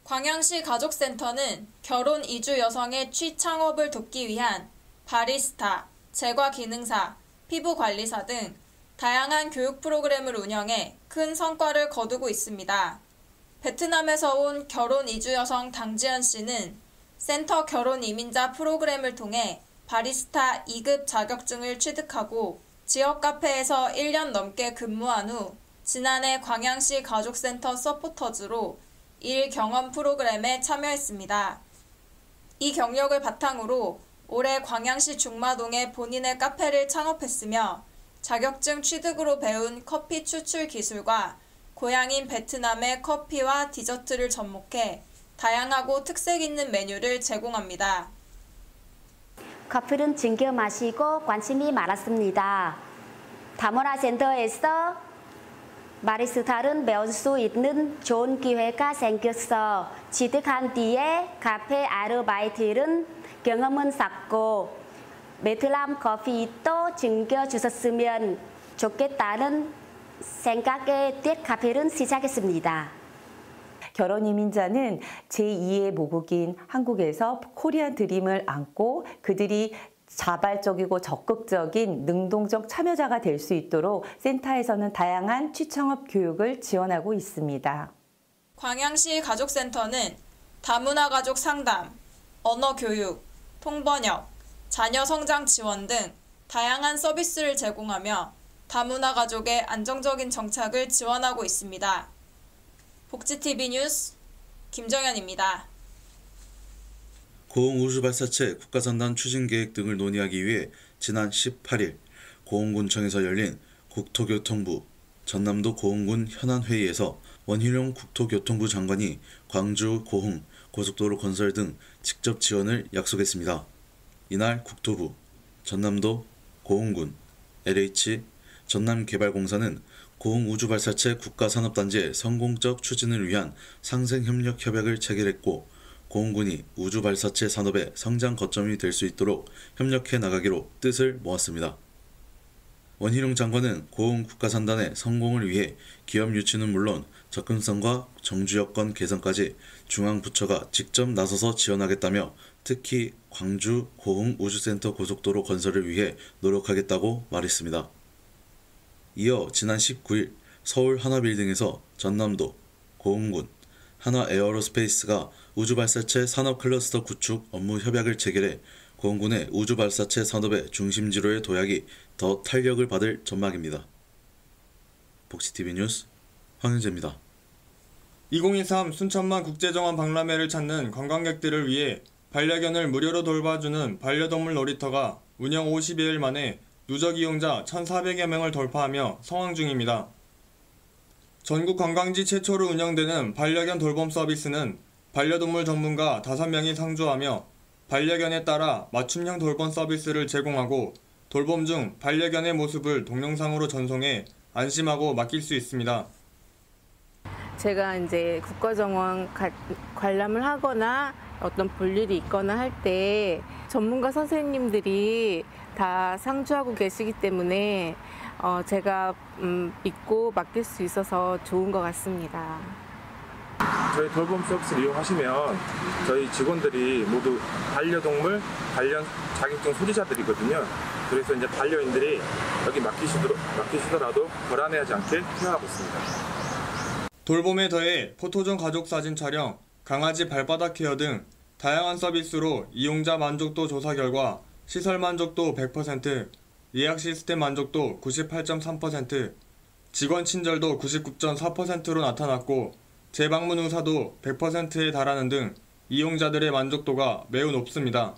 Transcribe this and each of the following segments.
광양시 가족센터는 결혼 이주 여성의 취창업을 돕기 위한 바리스타, 제과 기능사, 피부관리사 등 다양한 교육 프로그램을 운영해 큰 성과를 거두고 있습니다. 베트남에서 온 결혼 이주 여성 당지연 씨는 센터 결혼 이민자 프로그램을 통해 바리스타 2급 자격증을 취득하고 지역 카페에서 1년 넘게 근무한 후 지난해 광양시 가족센터 서포터즈로 일 경험 프로그램에 참여했습니다. 이 경력을 바탕으로 올해 광양시 중마동에 본인의 카페를 창업했으며 자격증 취득으로 배운 커피 추출 기술과 고향인 베트남의 커피와 디저트를 접목해 다양하고 특색 있는 메뉴를 제공합니다. 커피를 즐겨 마시고 관심이 많았습니다. 다문화 센터에서 바리스타를 배울 수 있는 좋은 기회가 생겨서 취득한 뒤에 카페 아르바이트를 경험을 쌓고 베트남 커피도 즐겨주셨으면 좋겠다는 생각에 카페를 시작했습니다. 결혼 이민자는 제2의 모국인 한국에서 코리안 드림을 안고 그들이 자발적이고 적극적인 능동적 참여자가 될 수 있도록 센터에서는 다양한 취창업 교육을 지원하고 있습니다. 광양시 가족센터는 다문화 가족 상담, 언어 교육, 통번역, 자녀 성장 지원 등 다양한 서비스를 제공하며 다문화 가족의 안정적인 정착을 지원하고 있습니다. 복지TV 뉴스 김정현입니다. 고흥우주발사체 국가선단 추진계획 등을 논의하기 위해 지난 18일 고흥군청에서 열린 국토교통부 전남도 고흥군 현안회의에서 원희룡 국토교통부 장관이 광주, 고흥, 고속도로 건설 등 직접 지원을 약속했습니다. 이날 국토부, 전남도, 고흥군, LH, 전남개발공사는 고흥우주발사체 국가산업단지의 성공적 추진을 위한 상생협력 협약을 체결했고 고흥군이 우주발사체 산업의 성장 거점이 될 수 있도록 협력해 나가기로 뜻을 모았습니다. 원희룡 장관은 고흥 국가산단의 성공을 위해 기업 유치는 물론 접근성과 정주 여건 개선까지 중앙부처가 직접 나서서 지원하겠다며 특히 광주 고흥 우주센터 고속도로 건설을 위해 노력하겠다고 말했습니다. 이어 지난 19일 서울 하나빌딩에서 전남도, 고흥군, 하나에어로스페이스가 우주발사체 산업클러스터 구축 업무 협약을 체결해 고흥군의 우주발사체 산업의 중심지로의 도약이 더 탄력을 받을 전망입니다. 복지TV 뉴스 황윤재입니다. 2023 순천만 국제정원 박람회를 찾는 관광객들을 위해 반려견을 무료로 돌봐주는 반려동물 놀이터가 운영 50여일 만에 누적 이용자 1,400여 명을 돌파하며 성황 중입니다. 전국 관광지 최초로 운영되는 반려견 돌봄 서비스는 반려동물 전문가 5명이 상주하며 반려견에 따라 맞춤형 돌봄 서비스를 제공하고 돌봄 중 반려견의 모습을 동영상으로 전송해 안심하고 맡길 수 있습니다. 제가 이제 국가정원 관람을 하거나 어떤 볼일이 있거나 할 때 전문가 선생님들이 다 상주하고 계시기 때문에 제가 믿고 맡길 수 있어서 좋은 것 같습니다. 저희 돌봄 서비스를 이용하시면 저희 직원들이 모두 반려동물 관련 자격증 소지자들이거든요. 그래서 이제 반려인들이 여기 맡기시더라도 불안해하지 않게 케어하고 있습니다. 돌봄에 더해 포토존 가족 사진 촬영, 강아지 발바닥 케어 등 다양한 서비스로 이용자 만족도 조사 결과 시설 만족도 100%, 예약 시스템 만족도 98.3%, 직원 친절도 99.4%로 나타났고 재방문 의사도 100%에 달하는 등 이용자들의 만족도가 매우 높습니다.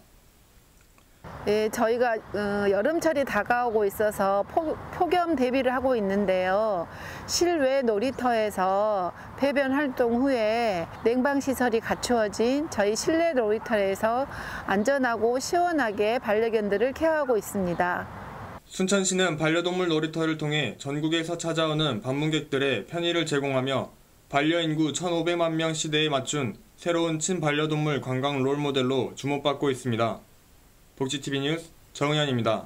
네, 저희가 여름철이 다가오고 있어서 폭염 대비를 하고 있는데요. 실외 놀이터에서 배변 활동 후에 냉방시설이 갖추어진 저희 실내 놀이터에서 안전하고 시원하게 반려견들을 케어하고 있습니다. 순천시는 반려동물 놀이터를 통해 전국에서 찾아오는 방문객들의 편의를 제공하며 반려인구 1,500만 명 시대에 맞춘 새로운 친반려동물 관광 롤모델로 주목받고 있습니다. 복지TV 뉴스 정은현입니다.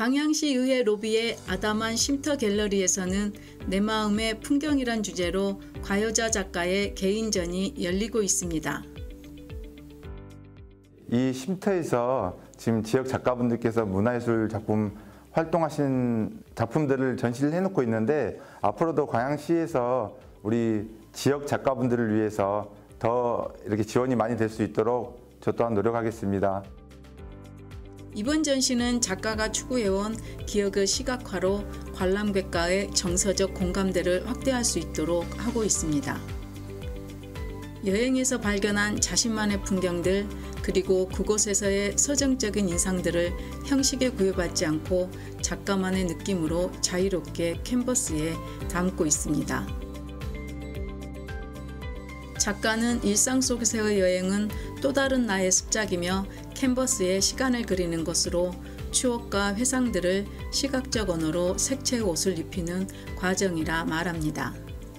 광양시의회 로비의 아담한 쉼터 갤러리에서는 내 마음의 풍경이란 주제로 과여자 작가의 개인전이 열리고 있습니다. 이 쉼터에서 지금 지역 작가분들께서 문화예술 작품 활동하신 작품들을 전시를 해놓고 있는데 앞으로도 광양시에서 우리 지역 작가분들을 위해서 더 이렇게 지원이 많이 될 수 있도록 저 또한 노력하겠습니다. 이번 전시는 작가가 추구해온 기억의 시각화로 관람객과의 정서적 공감대를 확대할 수 있도록 하고 있습니다. 여행에서 발견한 자신만의 풍경들 그리고 그곳에서의 서정적인 인상들을 형식에 구애받지 않고 작가만의 느낌으로 자유롭게 캔버스에 담고 있습니다. 작가는 일상 속에서의 여행은 또 다른 나의 습작이며 캔버스에 시간을 그리는 것으로 추억과 회상들을 시각적 언어로 색채의 옷을 입히는 과정이라 말합니다.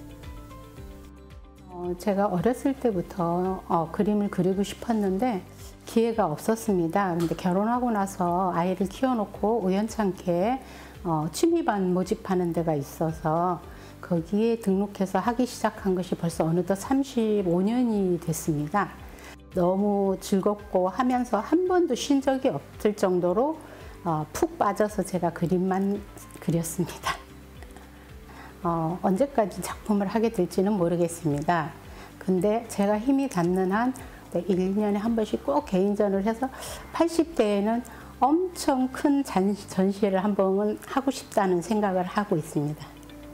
제가 어렸을 때부터 그림을 그리고 싶었는데 기회가 없었습니다. 그런데 결혼하고 나서 아이를 키워놓고 우연찮게 취미반 모집하는 데가 있어서 거기에 등록해서 하기 시작한 것이 벌써 어느덧 35년이 됐습니다. 너무 즐겁고 하면서 한 번도 쉰 적이 없을 정도로 푹 빠져서 제가 그림만 그렸습니다. 언제까지 작품을 하게 될지는 모르겠습니다. 근데 제가 힘이 닿는 한 1년에 한 번씩 꼭 개인전을 해서 80대에는 엄청 큰 전시회를 한 번은 하고 싶다는 생각을 하고 있습니다.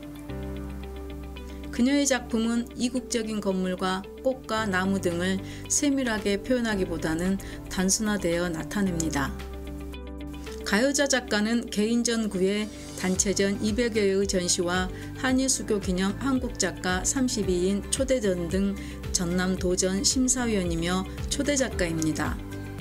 그녀의 작품은 이국적인 건물과 꽃과 나무 등을 세밀하게 표현하기보다는 단순화되어 나타냅니다. 가여자 작가는 개인전 9회, 단체전 200여여의 전시와 한일수교 기념 한국작가 32인 초대전 등 전남도전 심사위원이며 초대작가입니다.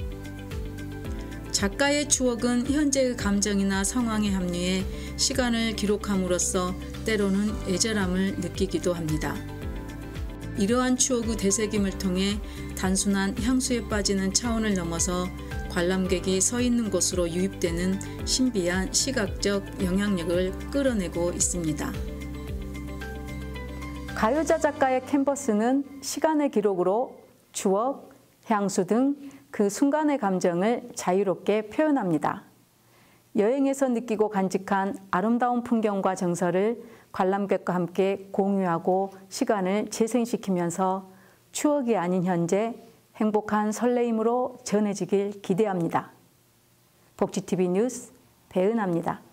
작가의 추억은 현재의 감정이나 상황에 합류해 시간을 기록함으로써 때로는 애절함을 느끼기도 합니다. 이러한 추억의 되새김을 통해 단순한 향수에 빠지는 차원을 넘어서 관람객이 서 있는 곳으로 유입되는 신비한 시각적 영향력을 끌어내고 있습니다. 가여자 작가의 캔버스는 시간의 기록으로 추억, 향수 등 그 순간의 감정을 자유롭게 표현합니다. 여행에서 느끼고 간직한 아름다운 풍경과 정서를 관람객과 함께 공유하고 시간을 재생시키면서 추억이 아닌 현재, 행복한 설레임으로 전해지길 기대합니다. 복지TV 뉴스 배은하입니다.